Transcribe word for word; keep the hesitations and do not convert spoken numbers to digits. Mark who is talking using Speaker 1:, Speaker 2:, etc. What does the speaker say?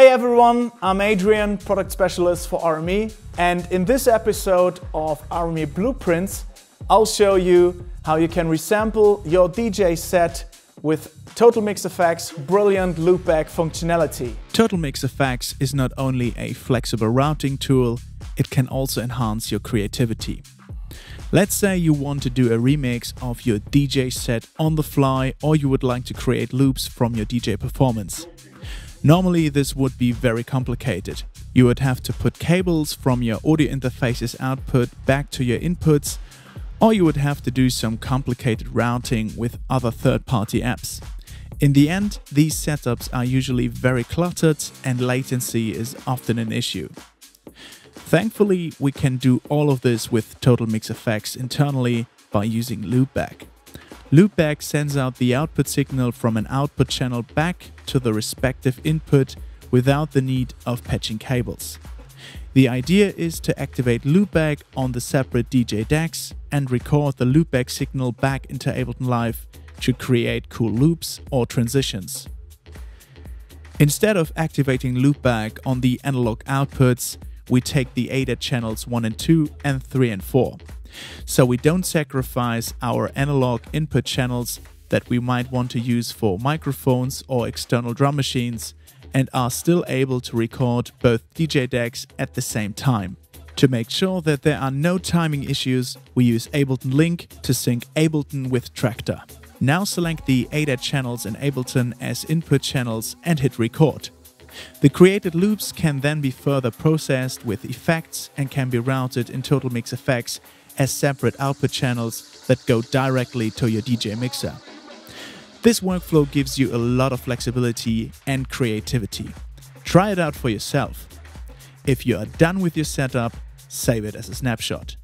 Speaker 1: Hey everyone, I'm Adrian, product specialist for R M E, and in this episode of R M E Blueprints, I'll show you how you can resample your D J set with Total Mix F X's brilliant loopback functionality.
Speaker 2: Total Mix F X is not only a flexible routing tool, it can also enhance your creativity. Let's say you want to do a remix of your D J set on the fly, or you would like to create loops from your D J performance. Normally this would be very complicated. You would have to put cables from your audio interface's output back to your inputs, or you would have to do some complicated routing with other third-party apps. In the end, these setups are usually very cluttered and latency is often an issue. Thankfully, we can do all of this with Total Mix F X internally by using Loopback. Loopback sends out the output signal from an output channel back to the respective input without the need of patching cables. The idea is to activate Loopback on the separate D J decks and record the Loopback signal back into Ableton Live to create cool loops or transitions. Instead of activating Loopback on the analog outputs, we take the A D A channels one and two and three and four. So we don't sacrifice our analog input channels that we might want to use for microphones or external drum machines, and are still able to record both D J decks at the same time. To make sure that there are no timing issues, we use Ableton Link to sync Ableton with Traktor. Now select the A D A channels in Ableton as input channels and hit record. The created loops can then be further processed with effects and can be routed in Total Mix F X as separate output channels that go directly to your D J mixer. This workflow gives you a lot of flexibility and creativity. Try it out for yourself. If you are done with your setup, save it as a snapshot.